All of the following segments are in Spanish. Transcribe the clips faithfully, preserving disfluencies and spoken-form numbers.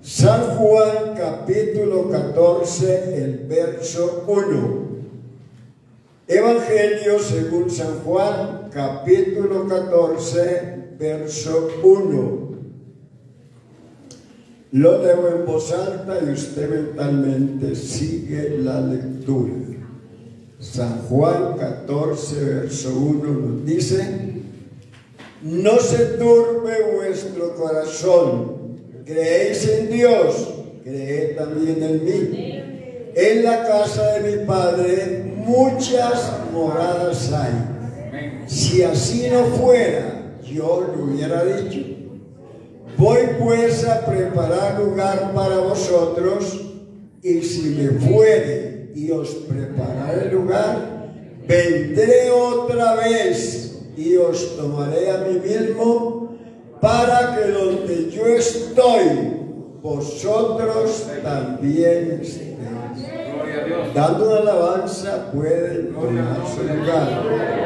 San Juan capítulo catorce, el verso uno. Evangelio según San Juan capítulo catorce, verso uno. Lo leo en voz alta y usted mentalmente sigue la lectura. San Juan catorce, verso uno nos dice: no se turbe vuestro corazón, creéis en Dios, creed también en mí. En la casa de mi Padre muchas moradas hay. Si así no fuera, yo lo hubiera dicho. Voy pues a preparar lugar para vosotros, y si me fuere y os prepararé lugar, vendré otra vez y os tomaré a mí mismo, para que donde yo estoy, vosotros también estéis. Dando una alabanza pueden tomar su lugar.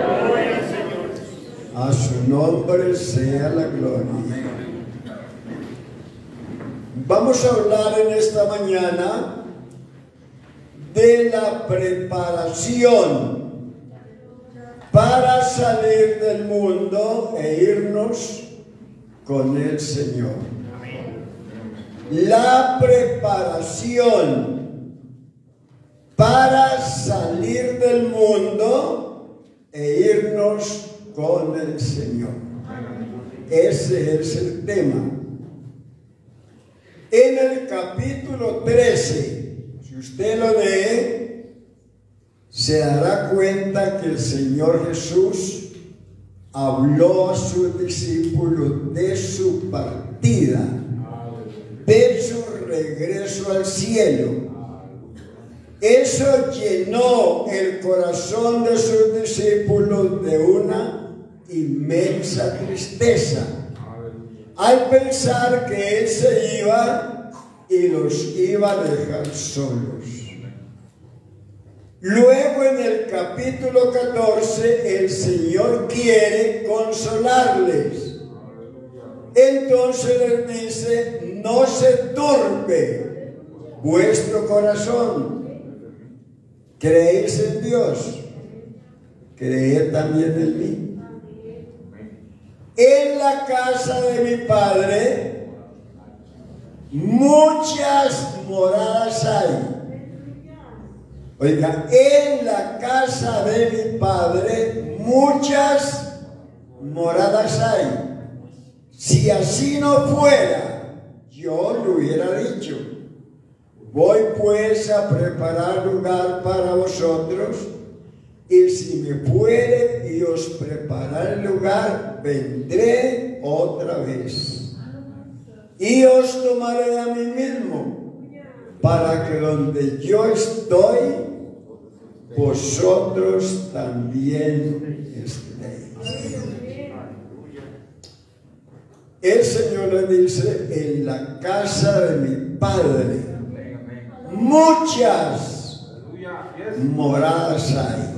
A su nombre sea la gloria. Vamos a hablar en esta mañana de la preparación para salir del mundo e irnos con el Señor. La preparación para salir del mundo e irnos con el Señor. Ese es el tema. En el capítulo trece, si usted lo lee, se dará cuenta que el Señor Jesús habló a sus discípulos de su partida, de su regreso al cielo. Eso llenó el corazón de sus discípulos de una inmensa tristeza, al pensar que Él se iba y los iba a dejar solos. Luego en el capítulo catorce el Señor quiere consolarles. Entonces les dice: no se turbe vuestro corazón. ¿Creéis en Dios? Creed también en mí. En la casa de mi Padre muchas moradas hay. Oiga, en la casa de mi Padre muchas moradas hay. Si así no fuera, yo lo hubiera dicho. Voy pues a preparar lugar para vosotros, y si me fuere y os prepararé lugar, vendré otra vez y os tomaré a mí mismo, para que donde yo estoy, vosotros también estéis. El Señor le dice: en la casa de mi Padre muchas moradas hay.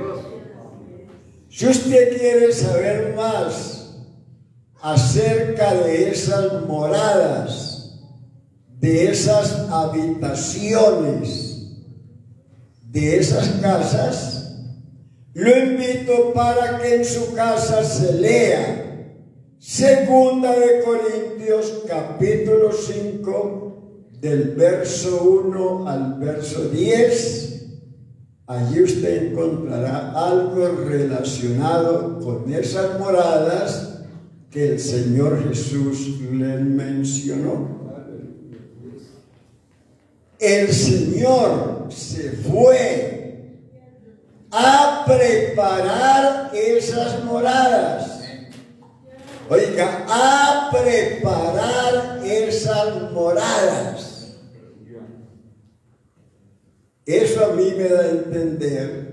Si usted quiere saber más acerca de esas moradas, de esas habitaciones, de esas casas, lo invito para que en su casa se lea Segunda de Corintios capítulo cinco, del verso uno al verso diez. Allí usted encontrará algo relacionado con esas moradas que el Señor Jesús les mencionó. El Señor se fue a preparar esas moradas. Oiga, a preparar esas moradas. Eso a mí me da a entender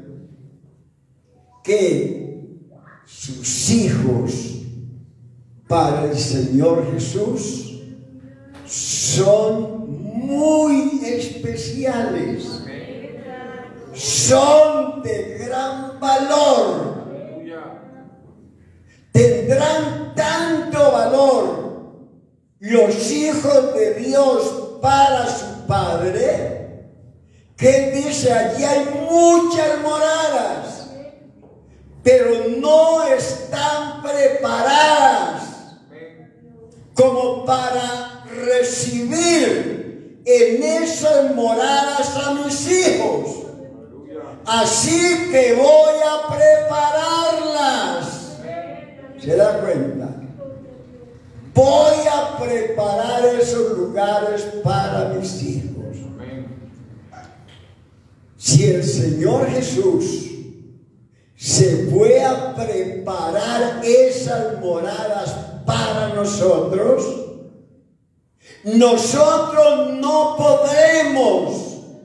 que sus hijos para el Señor Jesús son muy especiales, son de gran valor, tendrán tanto valor los hijos de Dios para su Padre, que dice, allí hay muchas moradas, pero no están preparadas como para recibir en esas moradas a mis hijos. Así que voy a prepararlas. ¿Se da cuenta? Voy a preparar esos lugares para mis hijos. Si el Señor Jesús se fue a preparar esas moradas para nosotros, nosotros no podremos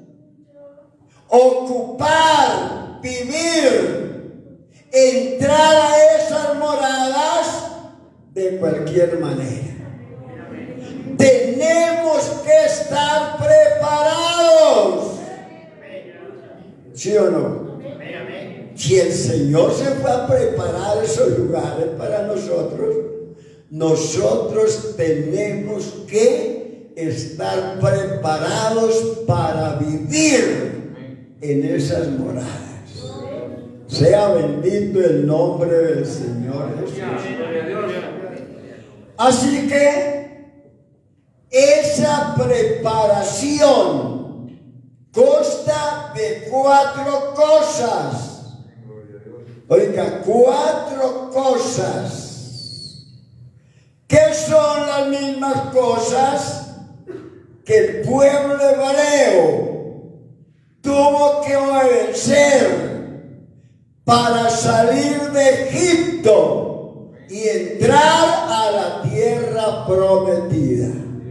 ocupar, vivir, entrar a esas moradas de cualquier manera. Tenemos que estar preparados. ¿Sí o no? Si el Señor se fue a preparar esos lugares para nosotros, nosotros tenemos que estar preparados para vivir en esas moradas. Sea bendito el nombre del Señor Jesús. Así que esa preparación consta de cuatro cosas. Oiga, cuatro cosas. ¿Qué son las mismas cosas que el pueblo hebreo tuvo que obedecer para salir de Egipto y entrar a la tierra prometida?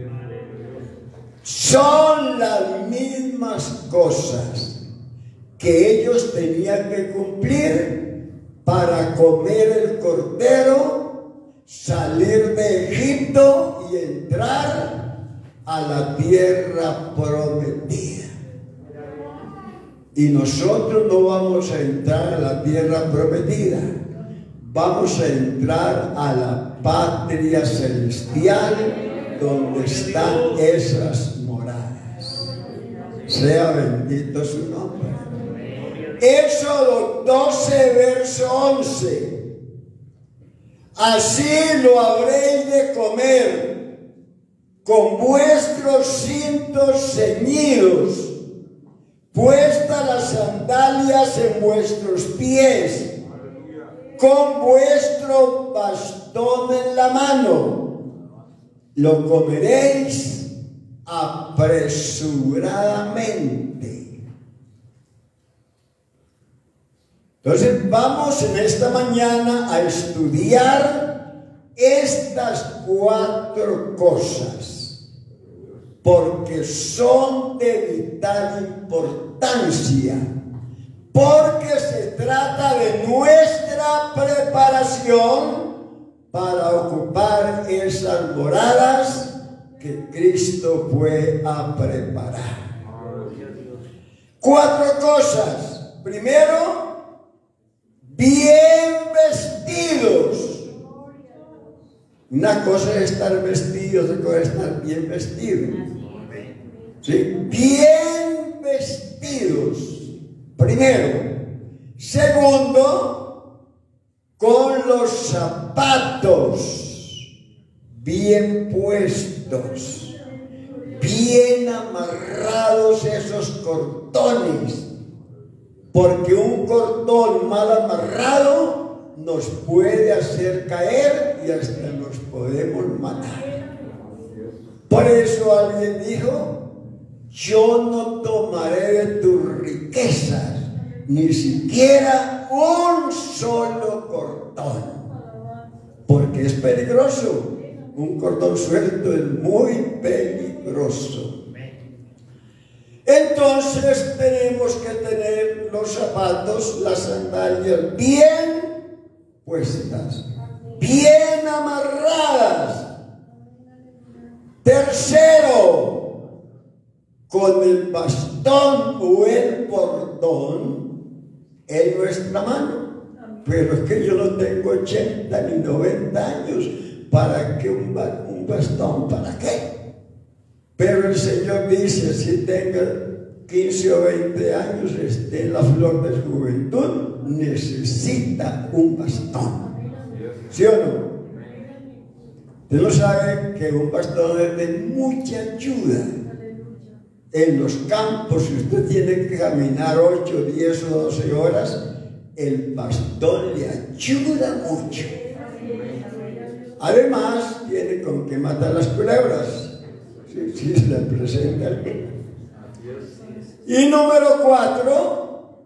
Son las mismas cosas que ellos tenían que cumplir para comer el cordero, salir de Egipto y entrar a la tierra prometida. Y nosotros no vamos a entrar a la tierra prometida, vamos a entrar a la patria celestial donde están esas moradas. Sea bendito su nombre. Éxodo doce, verso once. Así lo habréis de comer, con vuestros cintos ceñidos, puestas las sandalias en vuestros pies, con vuestro bastón en la mano. Lo comeréis apresuradamente. Entonces vamos en esta mañana a estudiar estas cuatro cosas, porque son de vital importancia, porque se trata de nuestra preparación para ocupar esas moradas que Cristo fue a preparar. Cuatro cosas. Primero, bien vestidos. Una cosa es estar vestidos, otra cosa es estar bien vestidos. ¿Sí? Bien vestidos. Primero. Segundo, con los zapatos bien puestos, bien amarrados esos cordones. Porque un cordón mal amarrado nos puede hacer caer y hasta nos podemos matar. Por eso alguien dijo, yo no tomaré de tus riquezas ni siquiera un solo cordón, porque es peligroso. Un cordón suelto es muy peligroso. Entonces tenemos que tener los zapatos, las sandalias bien puestas, bien amarradas. Tercero, con el bastón o el bordón en nuestra mano. Pero es que yo no tengo ochenta ni noventa años para que un, un ¿Un bastón para qué? Pero el Señor dice, si tenga quince o veinte años, esté en la flor de su juventud, necesita un bastón. ¿Sí o no? Usted no sabe que un bastón es de mucha ayuda. En los campos, si usted tiene que caminar ocho, diez o doce horas, el bastón le ayuda mucho. Además, tiene con que matar las culebras, si, si se le presenta alguna. Y número cuatro,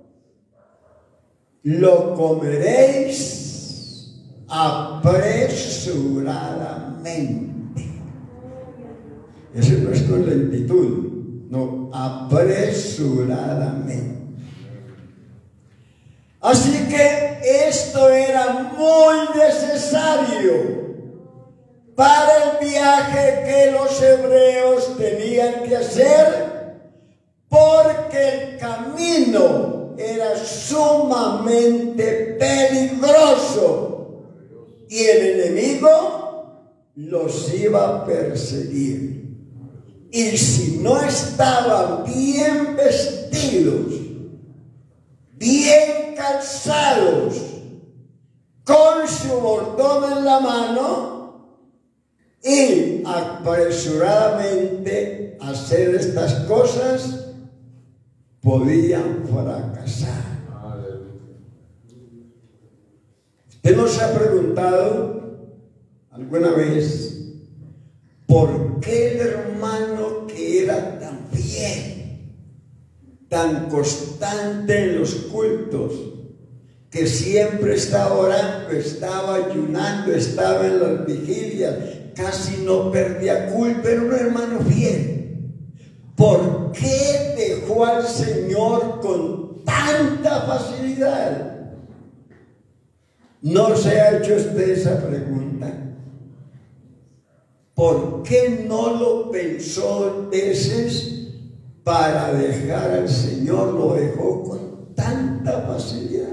lo comeréis apresuradamente. Eso no es con lentitud, no, apresuradamente. Así que esto era muy necesario para el viaje que los hebreos tenían que hacer, porque el camino era sumamente peligroso y el enemigo los iba a perseguir. Y si no estaban bien vestidos, bien calzados, con su bordón en la mano, y apresuradamente hacer estas cosas, podían fracasar. ¿Usted no se ha preguntado alguna vez por qué el hermano que era tan fiel, tan constante en los cultos, que siempre estaba orando, estaba ayunando, estaba en las vigilias, casi no perdía culto, era un hermano fiel? ¿Por qué dejó al Señor con tanta facilidad? ¿No se ha hecho usted esa pregunta? ¿Por qué no lo pensó dos veces para dejar al Señor? Lo dejó con tanta facilidad.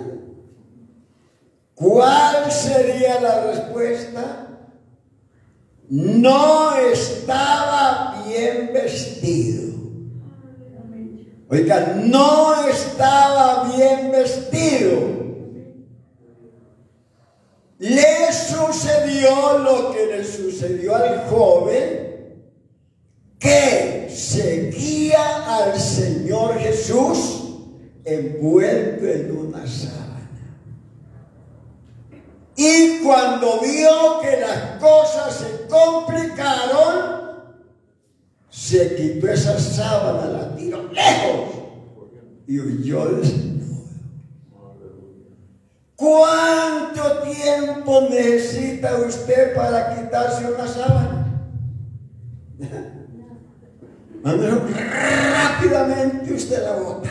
¿Cuál sería la respuesta? No estaba bien vestido. Oiga, no estaba bien vestido. Le sucedió lo que le sucedió al joven que seguía al Señor Jesús envuelto en una sábana. Y cuando vio que las cosas se complicaron, se quitó esa sábana, la tiró lejos y huyó del Señor. ¿Cuánto tiempo necesita usted para quitarse una sábana? Rápidamente usted la bota.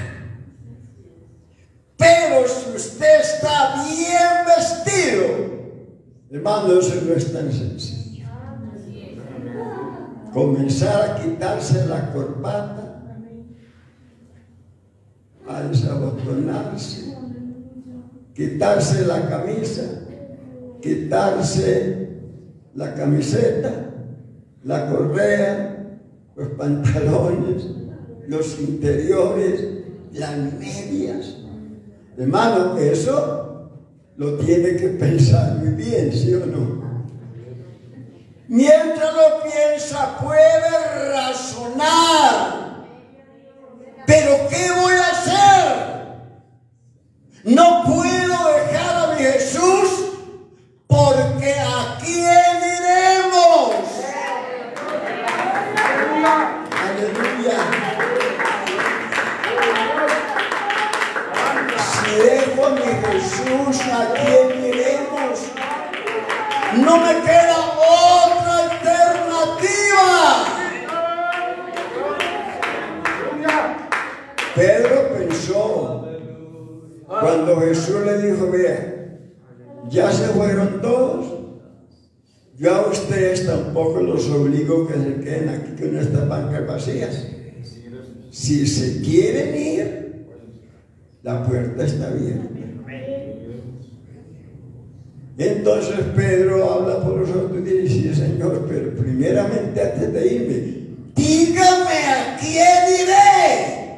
Pero si usted está bien vestido, hermano, eso no es tan sencillo. Comenzar a quitarse la corbata, a desabotonarse, quitarse la camisa, quitarse la camiseta, la correa, los pantalones, los interiores, las medias. Hermano, eso lo tiene que pensar muy bien, ¿sí o no? Mientras lo piensa, puede razonar. ¿Pero qué voy a hacer? No puedo dejar a mi Jesús, porque ¿a quién iremos? Aleluya. Si dejo a mi Jesús, ¿a quién iremos? No me queda otra alternativa. Pedro pensó, cuando Jesús le dijo, vea, ya se fueron todos, yo a ustedes tampoco los obligo que se queden aquí con estas bancas vacías. Si se quieren ir, la puerta está abierta. Entonces Pedro habla por nosotros y dice, Señor, pero primeramente antes de irme, dígame a quién iré,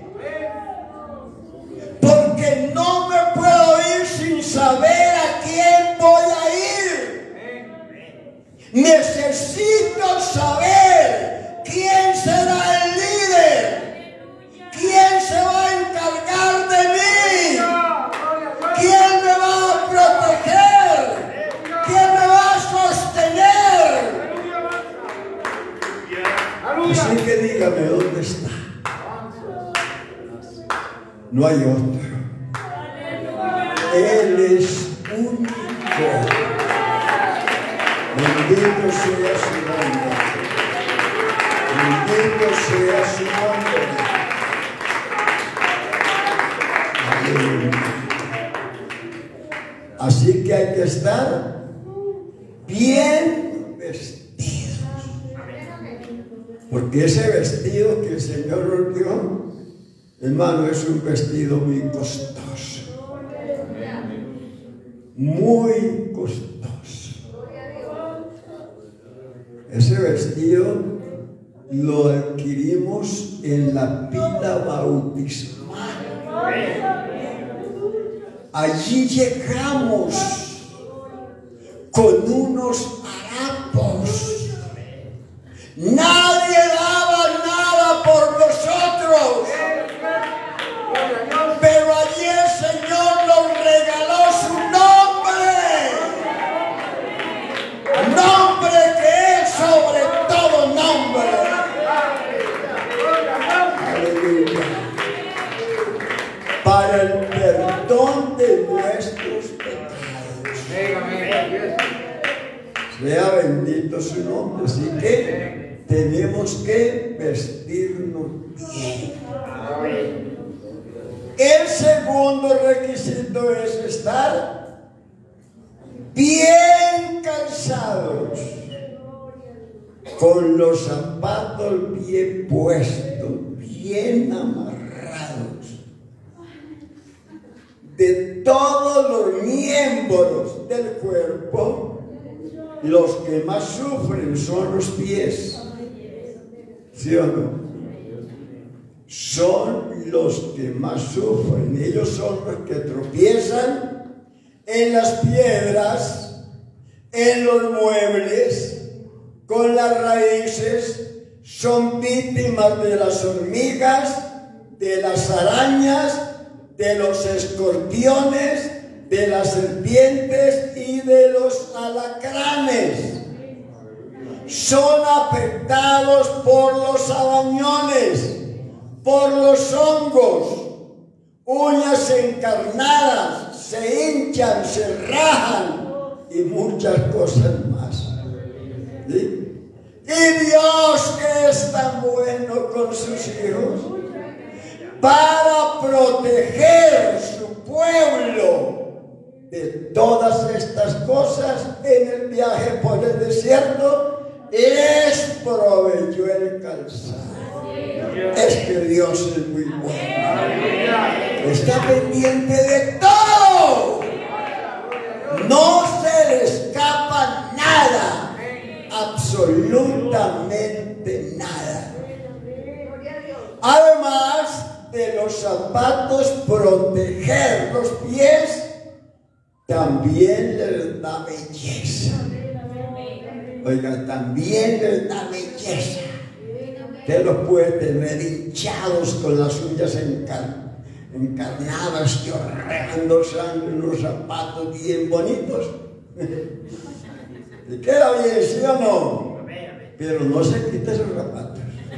porque no me puedo ir sin saber a quién voy a ir. Necesito saber quién será el líder, quién se va a encargar de mí, quién me va a proteger, quién me va a sostener. Así que dígame dónde está. No hay otro. Él es único. Bendito sea su nombre. Bendito sea su nombre. Aleluya. Así que hay que estar bien vestidos. Porque ese vestido que el Señor nos dio, hermano, es un vestido muy costoso. Muy costoso. Ese vestido lo adquirimos en la pila bautismal. Allí llegamos con unos harapos. Nadie daba nada por nosotros, pero allí el Señor nos regaló su nombre, nombre que es sobre todo nombre. Aleluya. Para el perdón de nuestros pecados. Sea bendito su nombre. Así que tenemos que vestirnos bien. El segundo requisito es estar bien calzados, con los zapatos bien puestos, bien amarrados. De todos los miembros del cuerpo, los que más sufren son los pies. ¿Sí o no? Son los que más sufren. Ellos son los que tropiezan en las piedras, en los muebles, con las raíces. Son víctimas de las hormigas, de las arañas, de los escorpiones, de las serpientes y de los alacranes. Son afectados por los arañones, por los hongos, uñas encarnadas, se hinchan, se rajan y muchas cosas más. ¿Sí? Y Dios, que es tan bueno con sus hijos, para proteger su pueblo de todas estas cosas en el viaje por el desierto, les proveyó el calzado. Es que Dios es muy bueno. Está pendiente de todo. No se le escapa nada. Absolutamente nada. Además de los zapatos proteger los pies, también les da belleza. Oiga, también les da belleza. Usted los puede tener hinchados con las uñas encar encarnadas, chorreando sangre, unos zapatos bien bonitos. ¿Y queda bien, sí o no? Pero no se quita esos zapatos.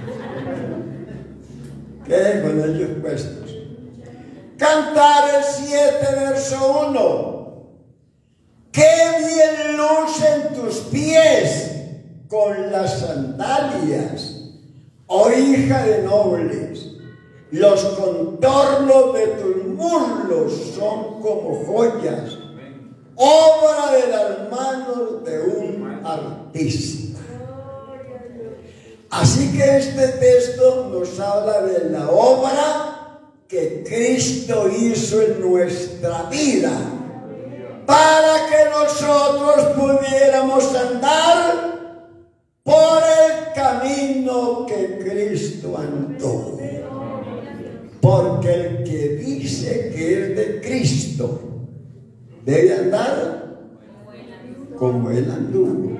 Queden con ellos puestos. Cantares siete, verso uno. Qué bien lucen tus pies con las sandalias, oh hija de nobles. Los contornos de tus muslos son como joyas, obra de las manos de un artista. Así que este texto nos habla de la obra que Cristo hizo en nuestra vida. para que nosotros pudiéramos andar por el camino que Cristo andó. Porque el que dice que es de Cristo debe andar como Él anduvo.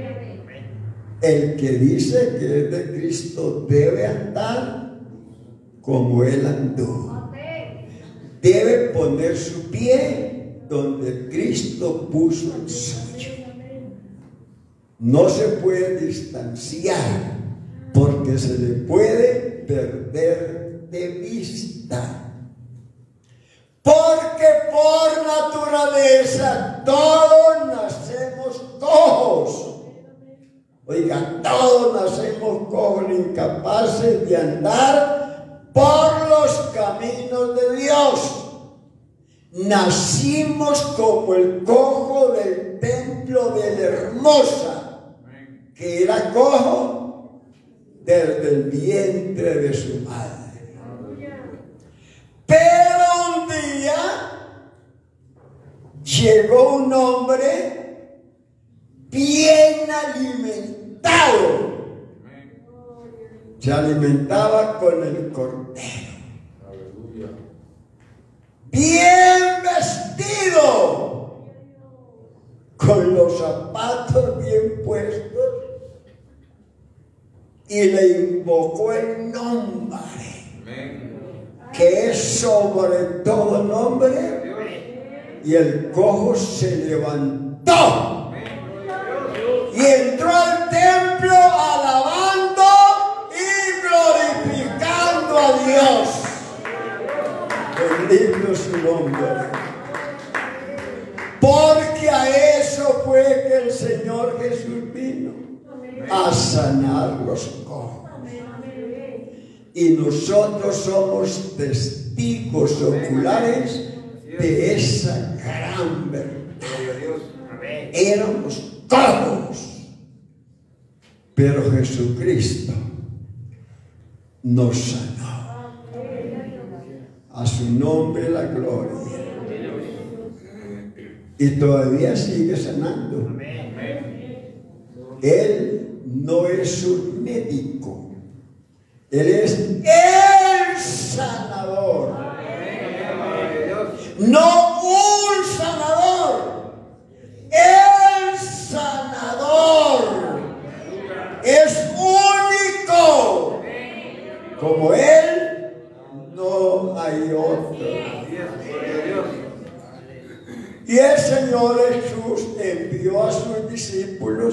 El que dice que es de Cristo debe andar como Él anduvo. Debe poner su pie donde Cristo puso el suyo. No se puede distanciar porque se le puede perder de vista. Porque por naturaleza todos nacemos cojos. Oiga, todos nacemos cojos, incapaces de andar por los caminos de Dios. Nacimos como el cojo del templo de la Hermosa, que era cojo desde el vientre de su madre. Pero un día llegó un hombre bien alimentado. Se alimentaba con el cordero. Bien vestido, con los zapatos bien puestos, y le invocó el nombre que es sobre todo nombre, y el cojo se levantó y entró al templo alabando y glorificando a Dios. Bendito su nombre. Porque a eso fue que el Señor Jesús vino, a sanar los cojos. Y nosotros somos testigos oculares de esa gran verdad. Éramos cojos, pero Jesucristo nos sanó. A su nombre la gloria. Y todavía sigue sanando. Él no es un médico. Él es el sanador. No un sanador. El sanador. Es único. Como Él, no hay otro. Y el Señor Jesús envió a sus discípulos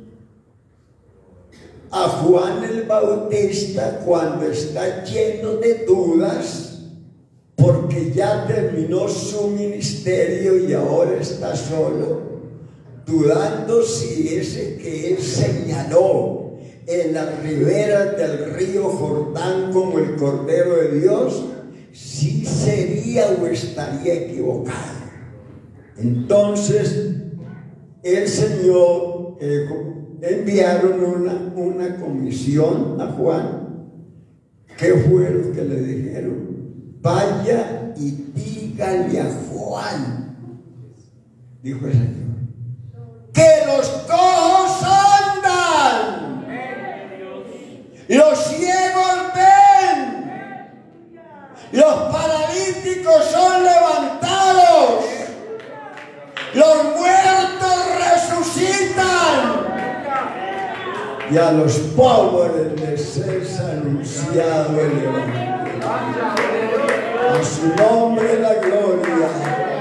a Juan el Bautista cuando está lleno de dudas, porque ya terminó su ministerio y ahora está solo, dudando si ese que él señaló en las riberas del río Jordán como el Cordero de Dios, si sería o estaría equivocado. Entonces el Señor eh, enviaron una, una comisión a Juan. ¿Qué fue lo que le dijeron? Vaya y dígale a Juan, dijo el Señor, que los cojos andan, los ciegos ven, los paralíticos son levantados, los muertos resucitan, y a los pobres les es anunciado el evangelio. A su nombre la gloria.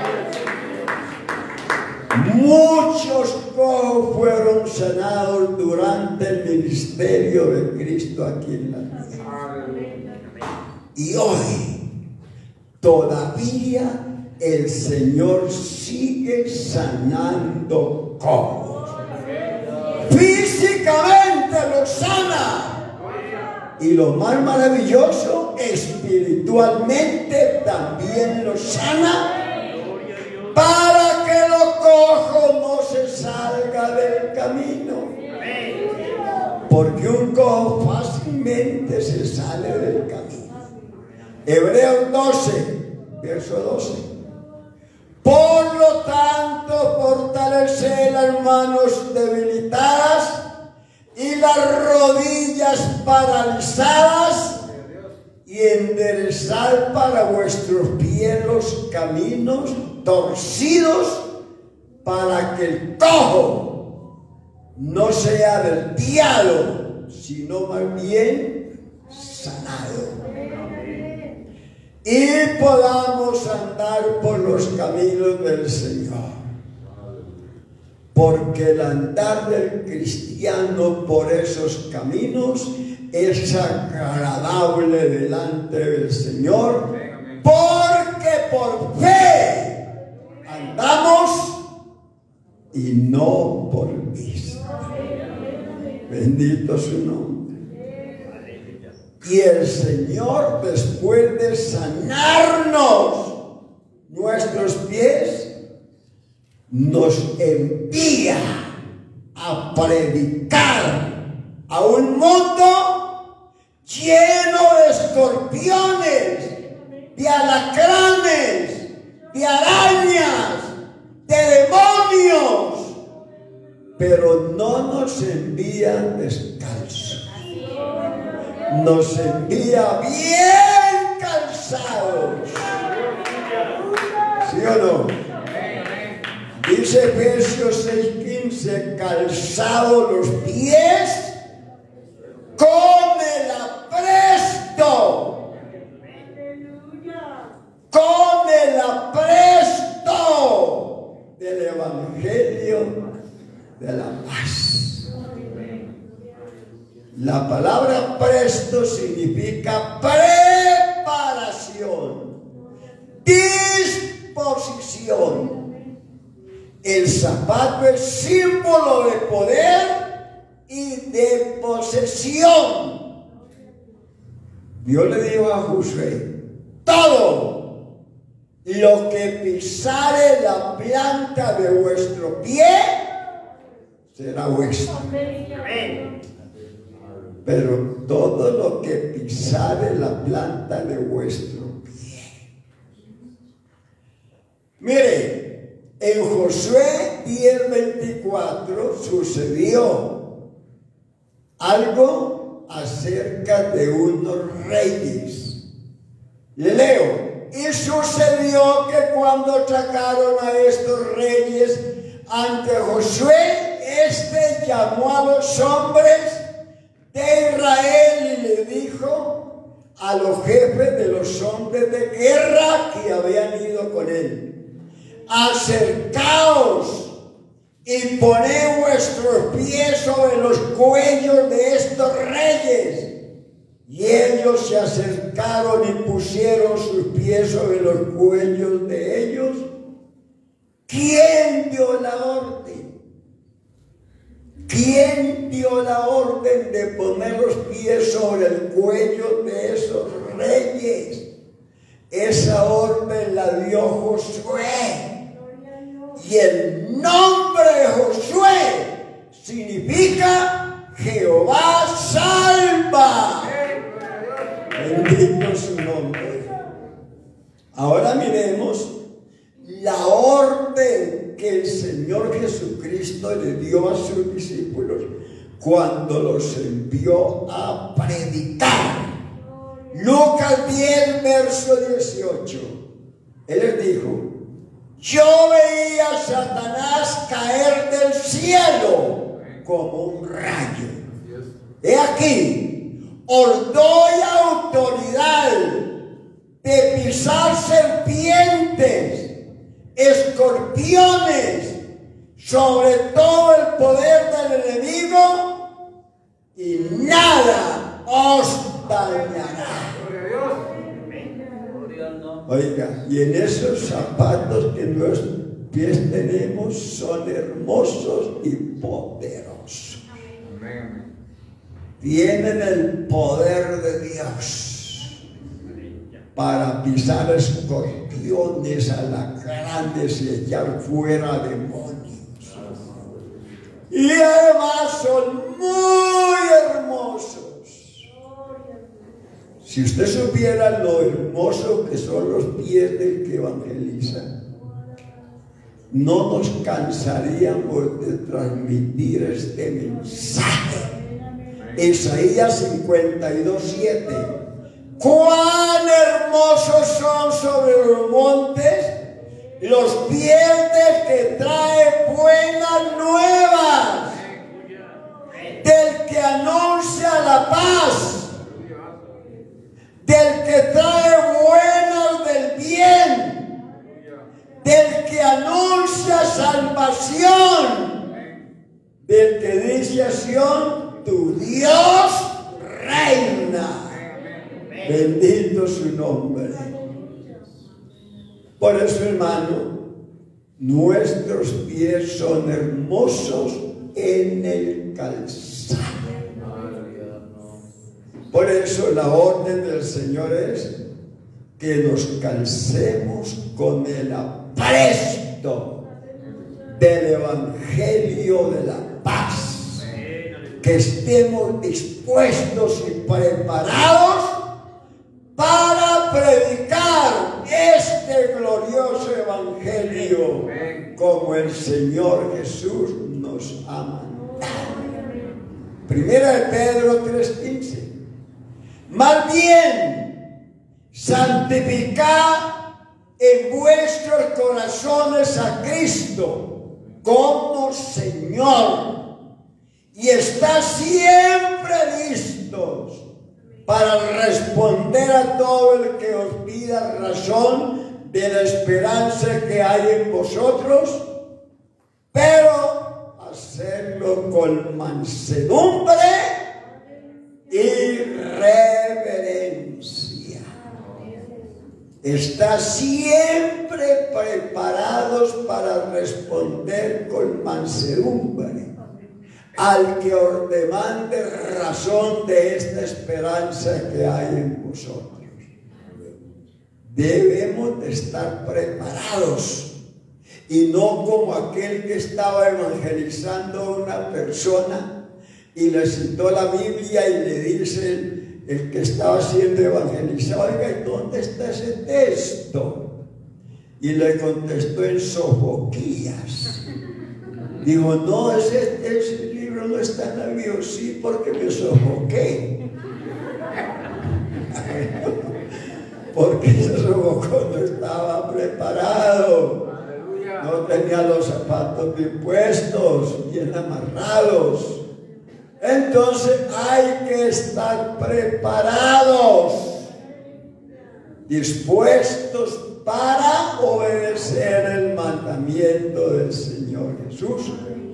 Muchos cojos fueron sanados durante el ministerio de Cristo aquí en la tierra. Y hoy todavía el Señor sigue sanando cojos. Físicamente los sana. Y lo más maravilloso, espiritualmente también los sana, para que lo cojo no se salga del camino. Porque un cojo fácilmente se sale del camino. Hebreos doce, verso doce. Por lo tanto, fortaleced las manos debilitadas y las rodillas paralizadas y enderezad para vuestros pies los caminos torcidos, para que el cojo no sea desviado, sino más bien sanado. Y podamos andar por los caminos del Señor. Porque el andar del cristiano por esos caminos es agradable delante del Señor. Porque por fe andamos y no por vista. Bendito su nombre. Y el Señor, después de sanarnos nuestros pies, nos envía a predicar a un mundo lleno de escorpiones, de alacranes, de arañas, de demonios, pero no nos envía descalzos, nos envía bien calzados. ¿Sí o no? Dice Efesios seis quince, calzados los pies con el apresto, con el apresto del Evangelio de la paz. La palabra presto significa preparación, disposición. El zapato es símbolo de poder y de posesión. Dios le dijo a Josué: todo lo que pisare la planta de vuestro pie será vuestro. Pero todo lo que pisare la planta de vuestro pie. Mire, en Josué diez veinticuatro sucedió algo acerca de unos reyes. Leo: y sucedió que cuando sacaron a estos reyes ante Josué, este llamó a los hombres de Israel y le dijo a los jefes de los hombres de guerra que habían ido con él: acercaos y poned vuestros pies sobre los cuellos de estos reyes. Y ellos se acercaron y pusieron sus pies sobre los cuellos de ellos. ¿Quién dio la orden? ¿Quién dio la orden de poner los pies sobre el cuello de esos reyes? Esa orden la dio Josué. Y el nombre de Josué significa Jehová salva. Bendito su nombre. Ahora miremos la orden que el Señor Jesucristo le dio a sus discípulos cuando los envió a predicar. Lucas diez, verso dieciocho. Él les dijo: yo veía a Satanás caer del cielo como un rayo. He aquí, os doy autoridad de pisar serpientes, escorpiones, sobre todo el poder del enemigo, y nada os dañará. Oiga, y en esos zapatos que en los pies tenemos son hermosos y poderosos. Tienen el poder de Dios para pisar escorpiones, alacranes y echar fuera demonios. Y además son muy hermosos. Si usted supiera lo hermoso que son los pies del que evangeliza, no nos cansaríamos de transmitir este mensaje. Isaías cincuenta y dos, siete. Cuán hermosos son sobre los montes los pies del que trae buenas nuevas, del que anuncia la paz, del que trae buenas del bien, del que anuncia salvación, del que dice a Sión, tu Dios reina. Bendito su nombre. Por eso, hermano, nuestros pies son hermosos en el calzado. Por eso la orden del Señor es que nos calcemos con el apresto del Evangelio de la paz, que estemos dispuestos y preparados para predicar este glorioso Evangelio como el Señor Jesús nos ha mandado. Primera de Pedro tres quince. Más bien, santificad en vuestros corazones a Cristo como Señor, y estad siempre listos para responder a todo el que os pida razón de la esperanza que hay en vosotros, pero hacerlo con mansedumbre y reverencia. Está siempre preparados para responder con mansedumbre al que os demande razón de esta esperanza que hay en vosotros. Debemos de estar preparados y no como aquel que estaba evangelizando a una persona y le citó la Biblia y le dice el, el que estaba siendo evangelizado, oiga, ¿y dónde está ese texto? Y le contestó en Sofoquías. Digo, no, ese, ese libro no está en la Biblia. Sí, porque me sofoqué. Porque se sofocó, no estaba preparado. No tenía los zapatos bien puestos, bien amarrados. Entonces hay que estar preparados, dispuestos para obedecer el mandamiento del Señor Jesús.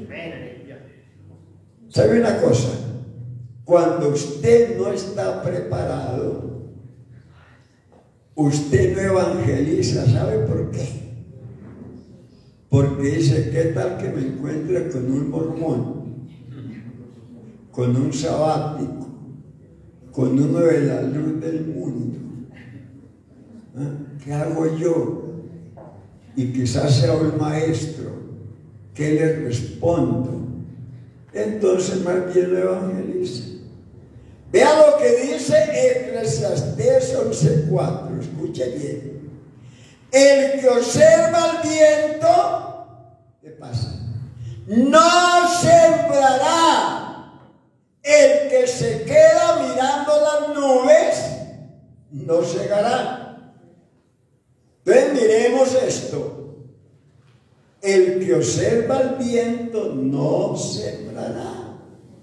¿Sabe una cosa? Cuando usted no está preparado, usted no evangeliza. ¿Sabe por qué? Porque dice, ¿qué tal que me encuentre con un mormón, con un sabático, con uno de la luz del mundo? ¿Ah? ¿Qué hago yo? Y quizás sea un maestro. ¿Qué le respondo? Entonces más bien lo evangeliza. Vea lo que dice Eclesiastés once cuatro. Escuche bien. El que observa el viento, ¿qué pasa? No sembrará. El que se queda mirando las nubes, no segará. Entonces miremos esto. El que observa el viento no sembrará.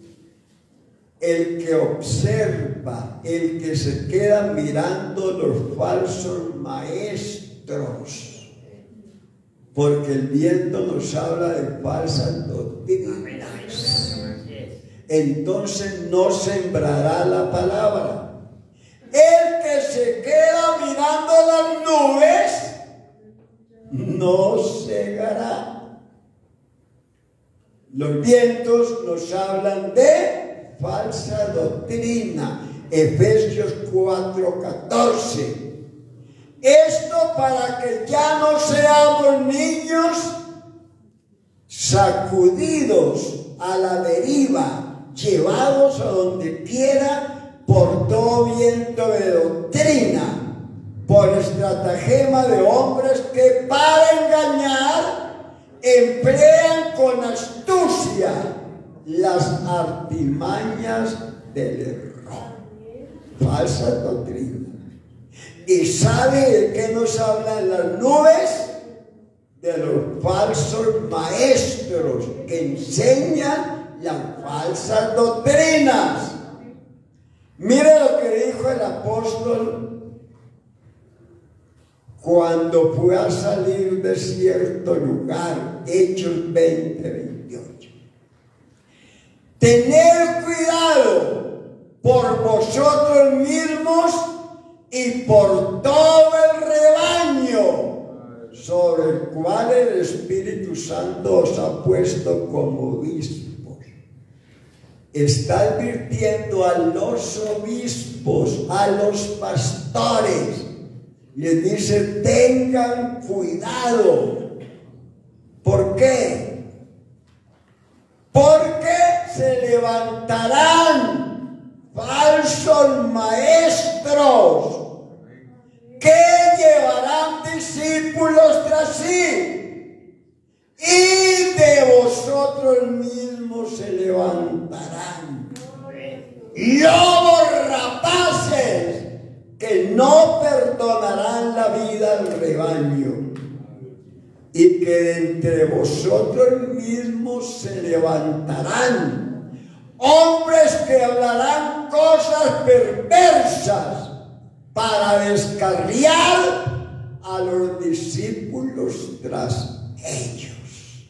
El que observa, el que se queda mirando los falsos maestros, porque el viento nos habla de falsas doctrinas, entonces no sembrará la palabra. El que se queda mirando las nubes no segará. Los vientos nos hablan de falsa doctrina. Efesios cuatro catorce. Esto para que ya no seamos niños sacudidos a la deriva, llevados a donde quiera por todo viento de doctrina, por estratagema de hombres que para engañar emplean con astucia las artimañas del error. Falsas doctrinas. ¿Y sabe de qué nos hablan las nubes? De los falsos maestros que enseñan las falsas doctrinas. Mire lo que dijo el apóstol cuando fue a salir de cierto lugar, Hechos veinte, veintiocho. Tened cuidado por vosotros mismos y por todo el rebaño sobre el cual el Espíritu Santo os ha puesto como obispos. Está advirtiendo a los obispos, a los pastores. Les dice, tengan cuidado. ¿Por qué? Porque se levantarán falsos maestros que llevarán discípulos tras sí, y de vosotros mismos se levantarán lobos rapaces que no perdonarán la vida al rebaño, y que de entre vosotros mismos se levantarán hombres que hablarán cosas perversas para descarriar a los discípulos tras ellos.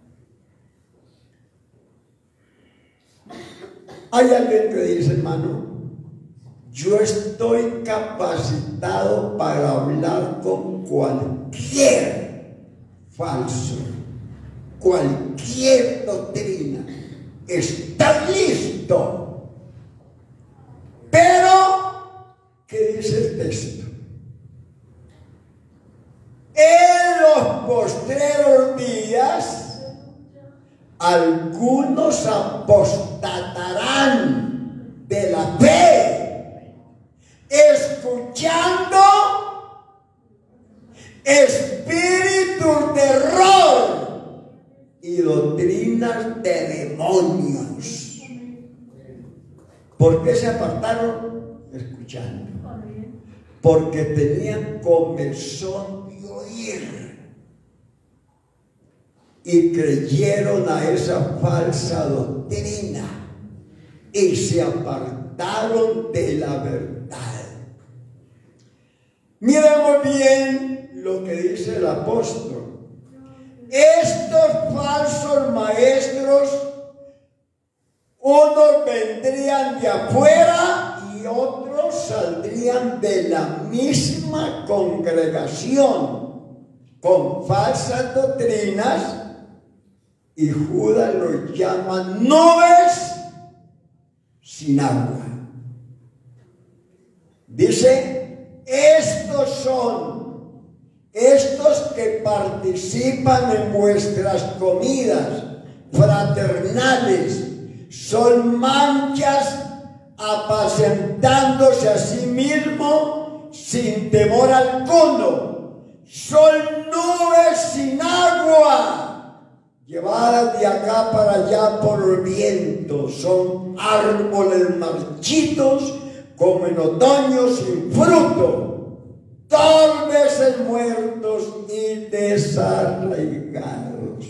Hay alguien que dice, hermano, yo estoy capacitado para hablar con cualquier falso, cualquier doctrina. Está listo. Pero, ¿qué dice el texto? En los postreros días, algunos apostatarán de la fe, escuchando espíritus de error y doctrinas de demonios. ¿Por qué se apartaron? Escuchando. Porque tenían comezón de oír y creyeron a esa falsa doctrina y se apartaron de la verdad. Miremos bien lo que dice el apóstol. Estos falsos maestros, unos vendrían de afuera y otros saldrían de la misma congregación con falsas doctrinas, y Judas los llama nubes sin agua. Dice, estos son, estos que participan en vuestras comidas fraternales, son manchas apacentándose a sí mismo sin temor alguno. Son nubes sin agua, llevadas de acá para allá por el viento. Son árboles marchitos, como en otoño sin fruto, dos veces muertos y desarraigados.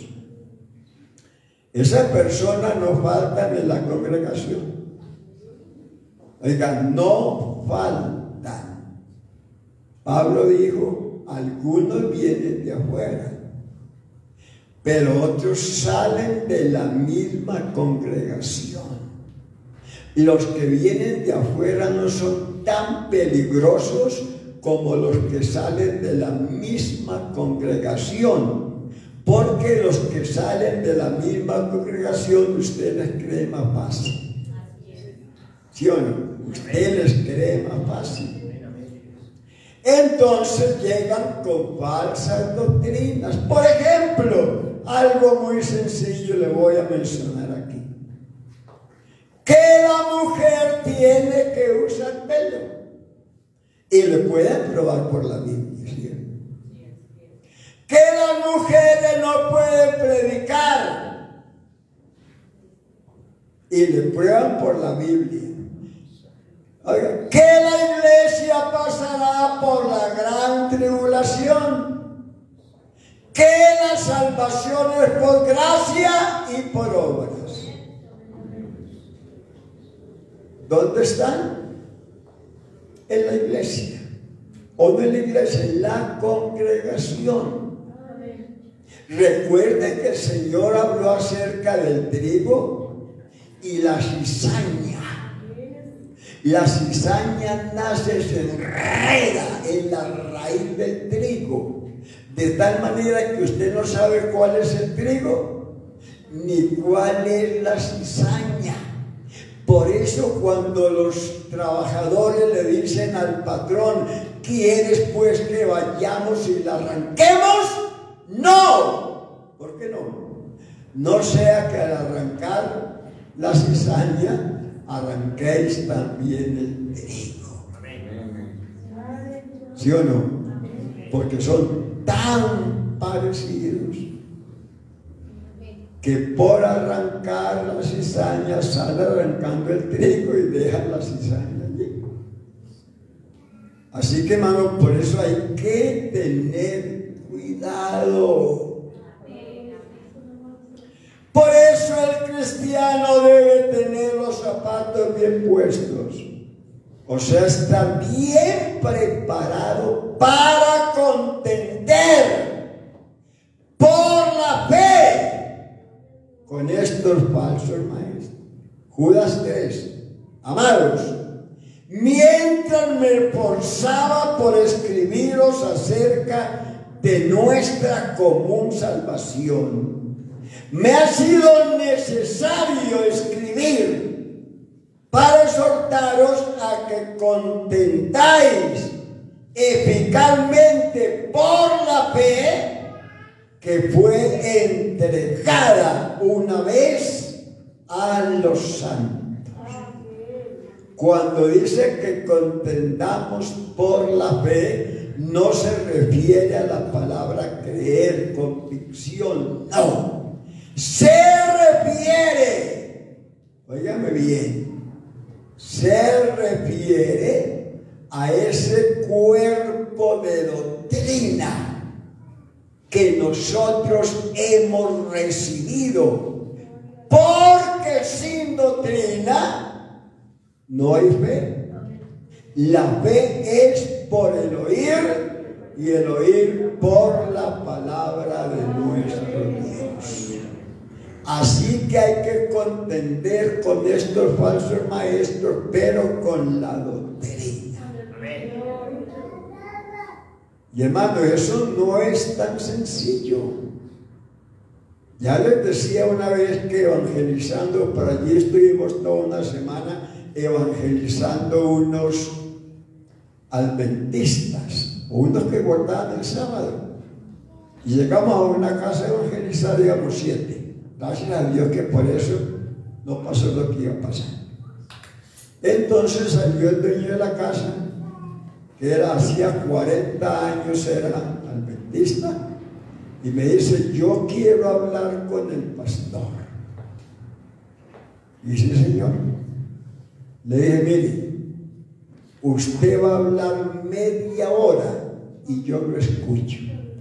Esas personas no faltan en la congregación. Oigan, no faltan. Pablo dijo, algunos vienen de afuera, pero otros salen de la misma congregación. Los que vienen de afuera no son tan peligrosos como los que salen de la misma congregación, porque los que salen de la misma congregación usted les cree más fácil. ¿Sí o no? Usted les cree más fácil. Entonces llegan con falsas doctrinas. Por ejemplo, algo muy sencillo le voy a mencionar aquí. Que la mujer tiene que usar velo. Y lo pueden probar por la Biblia, ¿sí? que las mujeres no pueden predicar. Y le prueban por la Biblia. Oiga, que la iglesia pasará por la gran tribulación, que la salvación es por gracia y por obras. ¿Dónde están? En la iglesia. ¿O no en la iglesia? En la congregación. Recuerden que el Señor habló acerca del trigo y la cizaña. La cizaña nace, se enreda en la raíz del trigo, de tal manera que usted no sabe cuál es el trigo, ni cuál es la cizaña. Por eso cuando los trabajadores le dicen al patrón, ¿quieres pues que vayamos y la arranquemos? ¡No! ¿Por qué no? No sea que al arrancar la cizaña arranquéis también el trigo. ¿Sí o no? Porque son tan parecidos que por arrancar la cizaña sale arrancando el trigo y deja la cizaña allí. Así que, hermano, por eso hay que tener cuidado. Por eso el cristiano debe tener los zapatos bien puestos. O sea, estar bien preparado para contender por la fe con estos falsos maestros. Judas tres. Amados, mientras me esforzaba por escribiros acerca de nuestra común salvación, me ha sido necesario escribir para exhortaros a que contentáis eficazmente por la fe que fue entregada una vez a los santos. Cuando dice que contentamos por la fe, no se refiere a la palabra creer, convicción, no. Se refiere, óigame bien, se refiere a ese cuerpo de doctrina que nosotros hemos recibido, porque sin doctrina no hay fe. La fe es por el oír y el oír por la palabra de nuestro Dios. Así que hay que contender con estos falsos maestros, pero con la doctrina. Y hermano, eso no es tan sencillo. Ya les decía una vez que evangelizando, por allí estuvimos toda una semana evangelizando unos adventistas, o unos que guardaban el sábado. Y llegamos a una casa evangelizada, digamos siete. Gracias a Dios que por eso no pasó lo que iba a pasar. Entonces salió el dueño de la casa, que era hacía cuarenta años, era adventista, y me dice, yo quiero hablar con el pastor. Y dice, señor. Le dije, mire, usted va a hablar media hora y yo lo escucho.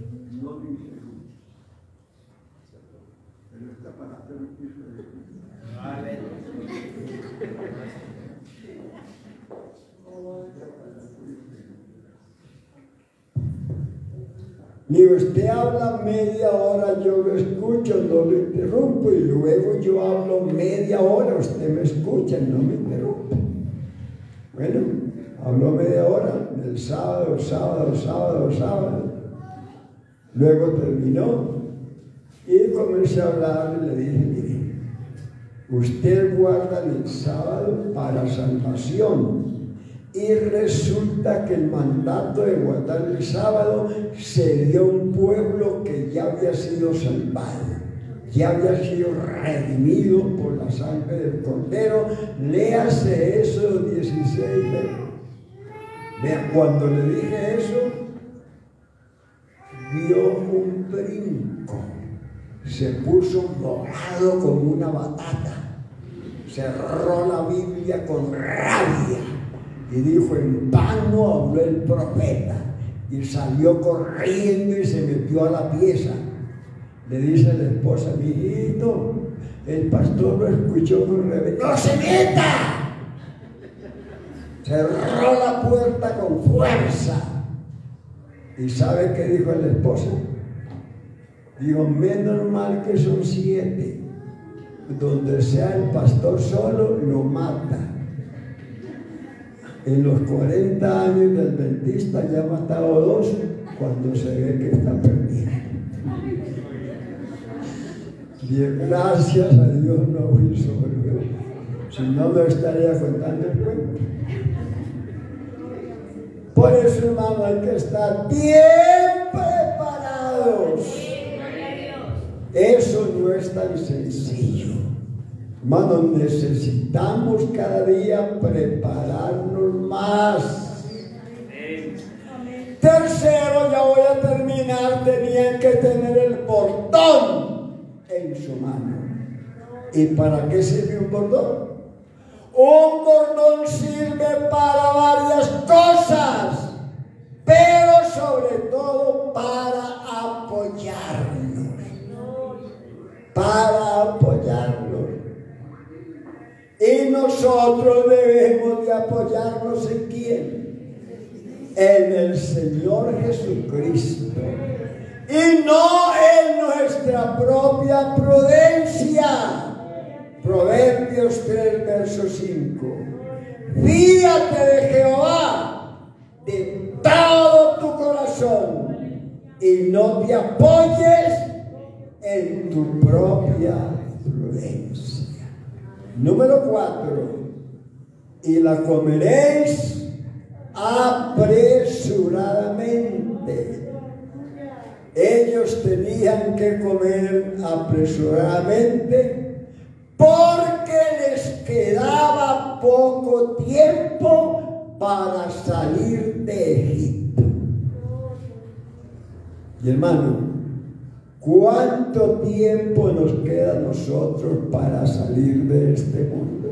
Ni usted habla media hora, yo lo escucho, no lo interrumpo, y luego yo hablo media hora, usted me escucha, no me interrumpe. Bueno, habló media hora, el sábado, sábado, sábado, sábado. Luego terminó y comencé a hablar y le dije, mire, usted guarda el sábado para salvación. Y resulta que el mandato de guardar el sábado se dio a un pueblo que ya había sido salvado, ya había sido redimido por la sangre del Cordero. Léase eso dieciséis veces. Vea, cuando le dije eso, vio un se puso morado como una batata, cerró la Biblia con rabia y dijo: en vano habló el profeta, y salió corriendo y se metió a la pieza. Le dice a la esposa: mi hijito, el pastor lo escuchó con reverencia. ¡No se meta! Cerró la puerta con fuerza. ¿Y sabe qué dijo la esposa? Dijo: menos mal que son siete. Donde sea el pastor solo, lo mata. En los cuarenta años del dentista ya ha matado dos cuando se ve que está perdido. Bien, gracias a Dios no fui solo. Si no, me estaría contando el cuento. Por eso, hermano, hay que estar bien preparados. Eso no es tan sencillo. Hermano, necesitamos cada día prepararnos más. Tercero, ya voy a terminar, tenían que tener el bordón en su mano. ¿Y para qué sirve un bordón? Un bordón sirve para varias cosas, pero sobre todo para apoyarnos. Para apoyarnos. Y nosotros debemos de apoyarnos ¿en quién? En el Señor Jesucristo. Y no en nuestra propia prudencia. Proverbios tres, verso cinco. Fíate de Jehová de todo tu corazón y no te apoyes en tu propia prudencia. Número cuatro. Y la comeréis apresuradamente. Ellos tenían que comer apresuradamente porque les quedaba poco tiempo para salir de Egipto. Y hermano, ¿cuánto tiempo nos queda a nosotros para salir de este mundo?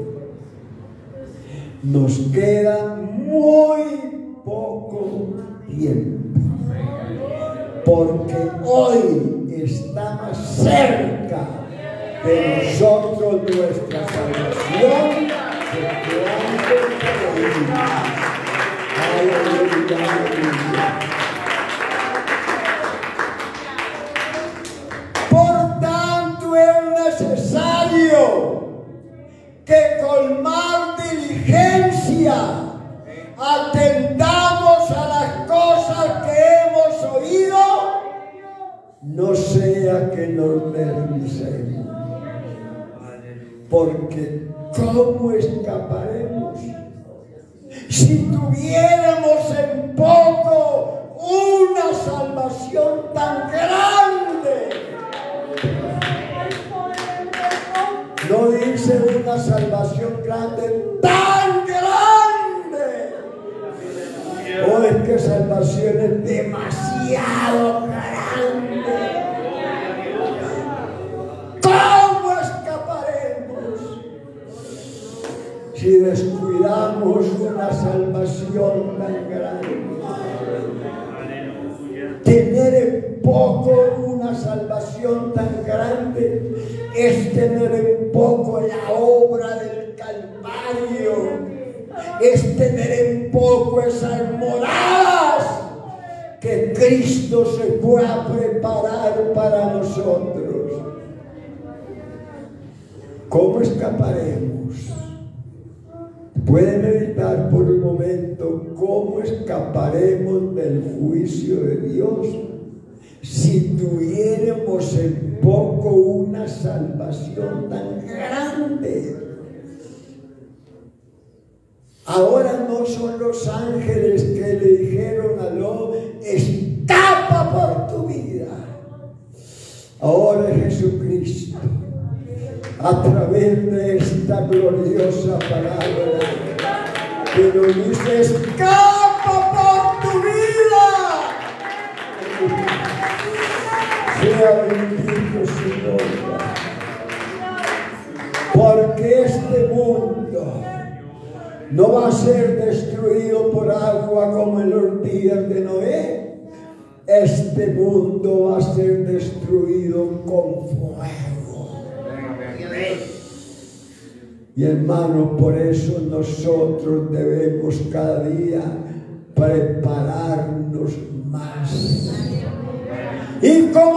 Nos queda muy poco tiempo. Porque hoy está más cerca de nosotros nuestra salvación que cuando creímos. Aleluya, aleluya. Por tanto es necesario que con más diligencia atendamos a las cosas que hemos oído, no sea que nos deslicemos. Porque ¿cómo escaparemos? Si tuviéramos en poco una salvación tan grande. No dice una salvación grande, tan grande. O es que salvación es demasiado grande. ¿Cómo escaparemos si descuidamos una salvación tan grande? Tener en poco una salvación tan grande es tener en poco la obra del Calvario, es tener en poco esas moradas que Cristo se fue a preparar para nosotros. ¿Cómo escaparemos? Pueden meditar por un momento cómo escaparemos del juicio de Dios si tuviéramos en poco una salvación tan grande. Ahora no son los ángeles que le dijeron a Lot: escapa por tu vida. Ahora es Jesucristo, a través de esta gloriosa palabra, que nos dice: escapa por tu vida. Sea bendito su nombre. que este mundo no va a ser destruido por agua como en los días de Noé. Este mundo va a ser destruido con fuego. Y hermano, por eso nosotros debemos cada día prepararnos más. Y con